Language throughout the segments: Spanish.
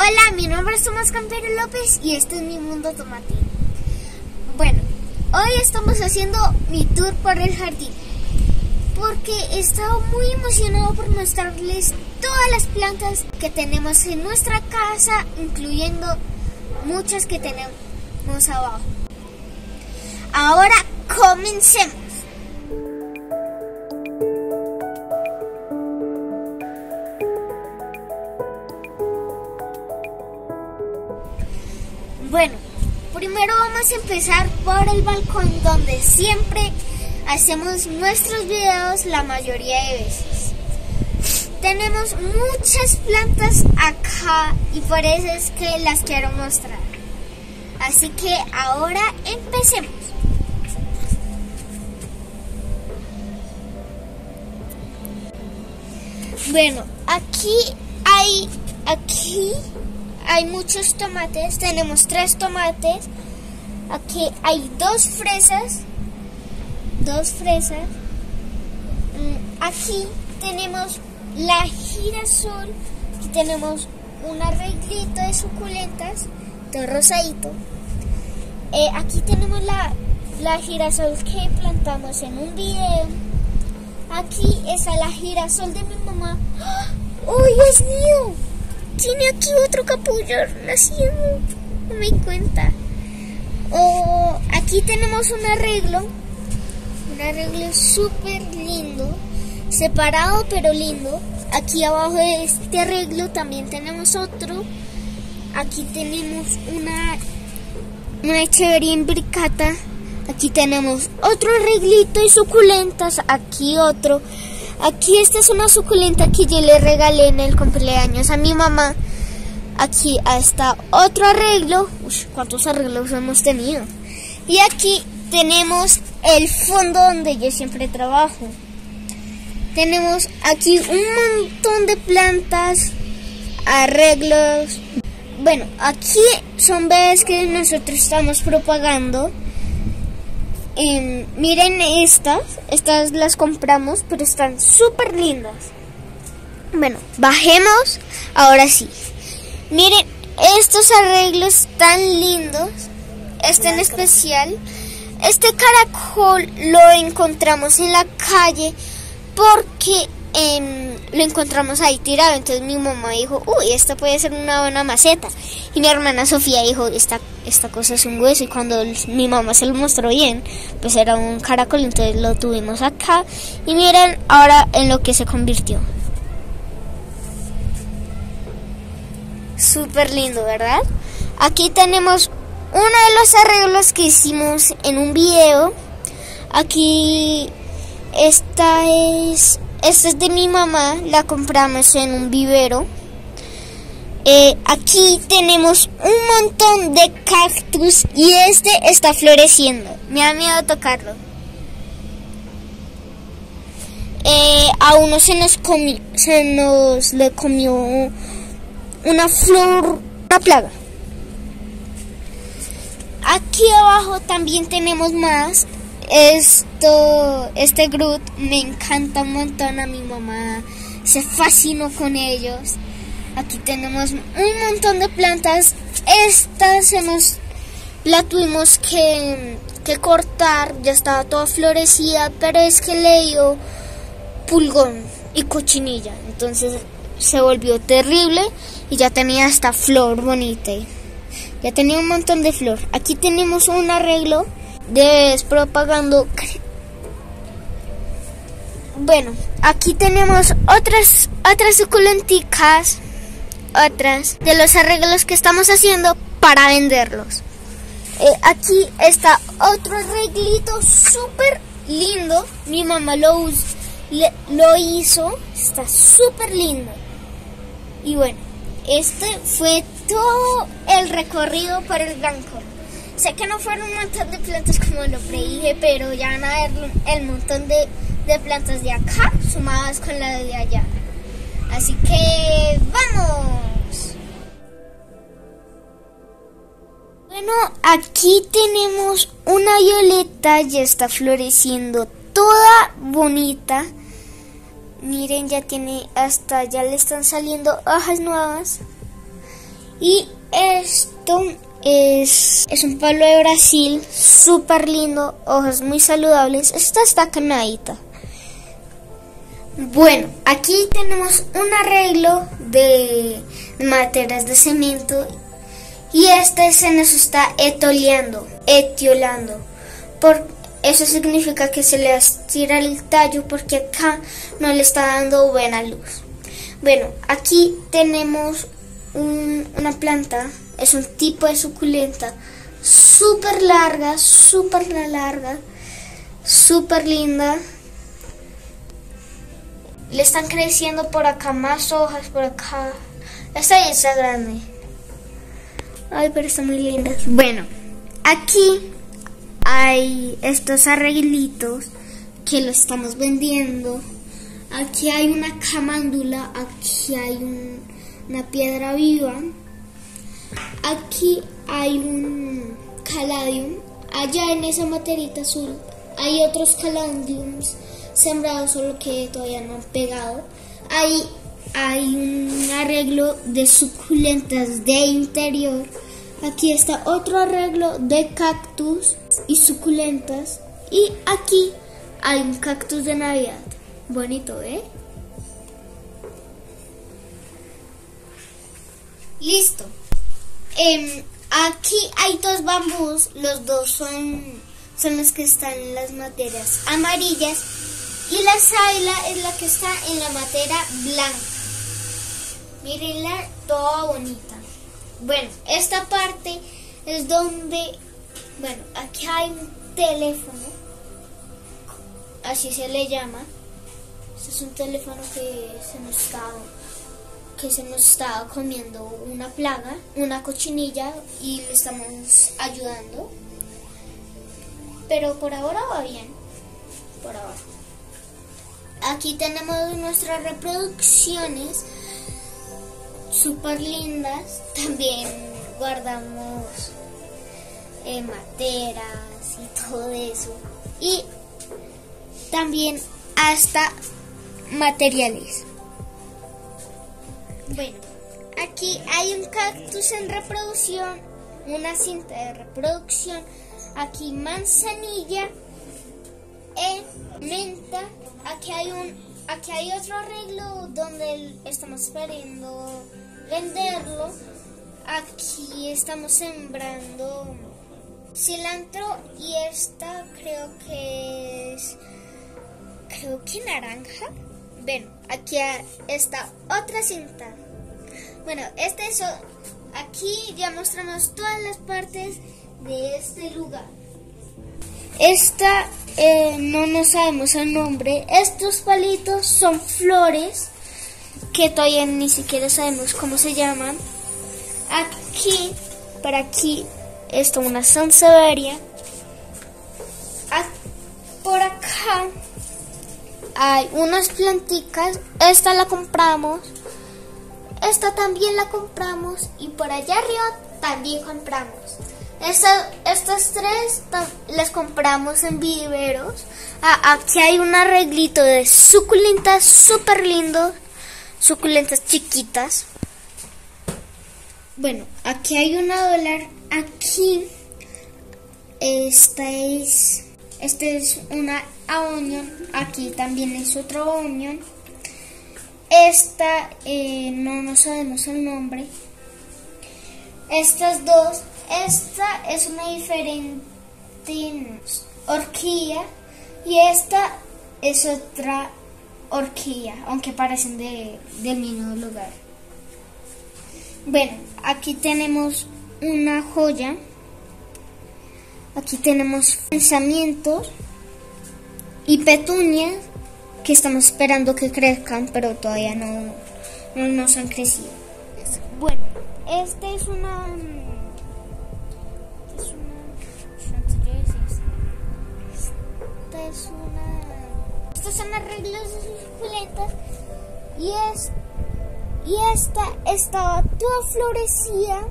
Hola, mi nombre es Tomás Campero López y este es mi mundo tomate. Bueno, hoy estamos haciendo mi tour por el jardín porque he estado muy emocionado por mostrarles todas las plantas que tenemos en nuestra casa, incluyendo muchas que tenemos abajo. Ahora comencemos. Bueno, primero vamos a empezar por el balcón donde siempre hacemos nuestros videos la mayoría de veces. Tenemos muchas plantas acá y por eso es que las quiero mostrar. Así que ahora empecemos. Bueno, aquí hay muchos tomates, tenemos 3 tomates, aquí hay 2 fresas, aquí tenemos la girasol, aquí tenemos un arreglito de suculentas, de rosadito, aquí tenemos la girasol que plantamos en un video, aquí está la girasol de mi mamá. ¡Oh, Dios mío! Tiene aquí otro capullo naciendo, no me di cuenta. Aquí tenemos un arreglo súper lindo, separado pero lindo. Aquí abajo de este arreglo también tenemos otro. Aquí tenemos una echevería imbricata. Aquí tenemos otro arreglito de suculentas, aquí otro. Aquí esta es una suculenta que yo le regalé en el cumpleaños a mi mamá. Aquí está otro arreglo. Uy, ¿cuántos arreglos hemos tenido? Y aquí tenemos el fondo donde yo siempre trabajo. Tenemos aquí un montón de plantas, arreglos. Bueno, aquí son bebés que nosotros estamos propagando. Miren estas las compramos, pero están súper lindas. Bueno, bajemos, ahora sí. Miren estos arreglos tan lindos, este en especial. Este caracol lo encontramos en la calle porque lo encontramos ahí tirado. Entonces mi mamá dijo, uy, esta puede ser una buena maceta. Y mi hermana Sofía dijo, esta cosa es un hueso. Y cuando mi mamá se lo mostró bien, pues era un caracol, entonces lo tuvimos acá. Y miren ahora en lo que se convirtió. Súper lindo, ¿verdad? Aquí tenemos uno de los arreglos que hicimos en un video. Aquí esta es de mi mamá, la compramos en un vivero. Aquí tenemos un montón de cactus y este está floreciendo. Me da miedo tocarlo. A uno se nos le comió una flor, una plaga. Aquí abajo también tenemos más. Este Groot me encanta un montón, a mi mamá se fascinó con ellos. Aquí tenemos un montón de plantas. Estas la tuvimos que cortar, ya estaba toda florecida, pero es que le dio pulgón y cochinilla, entonces se volvió terrible y ya tenía esta flor bonita. Ya tenía un montón de flor. Aquí tenemos un arreglo de propagando. Bueno, aquí tenemos otras suculenticas, otras de los arreglos que estamos haciendo para venderlos. Aquí está otro arreglito súper lindo. Mi mamá lo hizo, está súper lindo. Y bueno, este fue todo el recorrido por el Blanco. Sé que no fueron un montón de plantas como lo predije, pero ya van a ver el montón de plantas de acá sumadas con la de allá. Así que ¡vamos! Bueno, aquí tenemos una violeta, ya está floreciendo toda bonita. Miren, ya le están saliendo hojas nuevas. Y esto es un palo de Brasil, súper lindo, hojas muy saludables. Esta está canadita. Bueno, aquí tenemos un arreglo de materas de cemento y este se nos está etiolando. Eso significa que se le estira el tallo porque acá no le está dando buena luz. Bueno, aquí tenemos una planta, es un tipo de suculenta súper larga, súper linda. Le están creciendo por acá más hojas, por acá. Esta ya está grande. Ay, pero está muy linda. Bueno, aquí hay estos arreglitos que lo estamos vendiendo. Aquí hay una camándula, aquí hay una piedra viva, aquí hay un caladium, allá en esa materita azul hay otros caladiums sembrados, solo que todavía no han pegado. Ahí hay un arreglo de suculentas de interior. Aquí está otro arreglo de cactus y suculentas. Y aquí hay un cactus de Navidad. Bonito, ¿eh? Listo. Aquí hay dos bambús. Los dos son los que están en las materas amarillas. Y la sábila es la que está en la matera blanca. Mírenla, toda bonita. Bueno, esta parte es donde, bueno, aquí hay un teléfono, así se le llama. Este es un teléfono que se nos estaba comiendo una plaga, una cochinilla, y le estamos ayudando. Pero por ahora va bien, por ahora. Aquí tenemos nuestras reproducciones súper lindas. También guardamos materas y todo eso. Y también hasta materiales. Bueno, aquí hay un cactus en reproducción, una cinta de reproducción. Aquí manzanilla, menta. Aquí hay otro arreglo donde estamos esperando venderlo. Aquí estamos sembrando cilantro y esta creo que naranja. Bueno, aquí está otra cinta. Bueno, aquí ya mostramos todas las partes de este lugar. Esta no sabemos el nombre. Estos palitos son flores que todavía ni siquiera sabemos cómo se llaman. Por aquí está una sansevieria. Por acá hay unas planticas. Esta la compramos. Esta también la compramos. Y por allá arriba también compramos. Estas tres las compramos en viveros. Aquí hay un arreglito de suculentas súper lindos. Suculentas chiquitas. Bueno, aquí hay una dólar. Aquí esta es una onion. Aquí también es otro onion. Esta no sabemos el nombre. Estas dos. Esta es una diferente orquídea y esta es otra orquídea, aunque parecen del mismo lugar. Bueno, aquí tenemos una joya. Aquí tenemos pensamientos y petunias que estamos esperando que crezcan, pero todavía no nos han crecido. Bueno, esta estos son arreglos de suculentas y esta estaba toda florecida.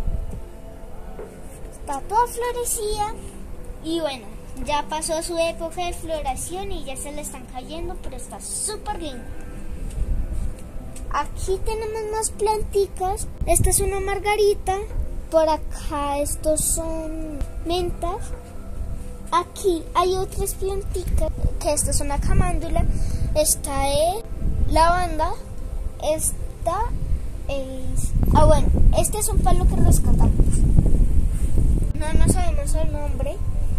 Y bueno, ya pasó su época de floración y ya se le están cayendo, pero está súper lindo. Aquí tenemos más planticas. Esta es una margarita. Por acá estos son mentas. Aquí hay otras planticas, que esta es una camándula. Esta es lavanda. Esta es... bueno, este es un palo que rescatamos. No sabemos el nombre.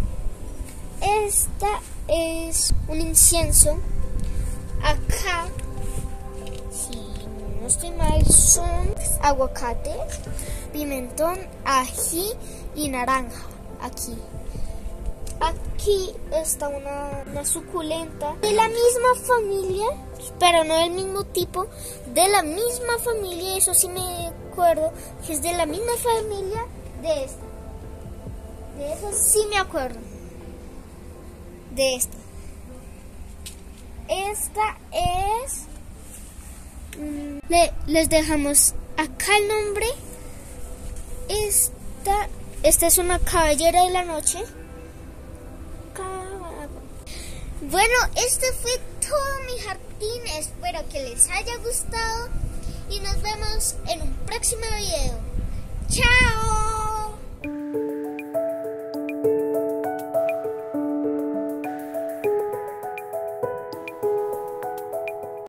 Esta es un incienso. Acá, si no estoy mal, son aguacates, pimentón, ají y naranja. Aquí está una suculenta de la misma familia, pero no del mismo tipo, de la misma familia. Eso sí me acuerdo, que es de la misma familia de esta. De eso sí me acuerdo. De esta. Esta es... les dejamos acá el nombre. Esta es una caballera de la noche. Bueno, este fue todo mi jardín. Espero que les haya gustado y nos vemos en un próximo video. ¡Chao!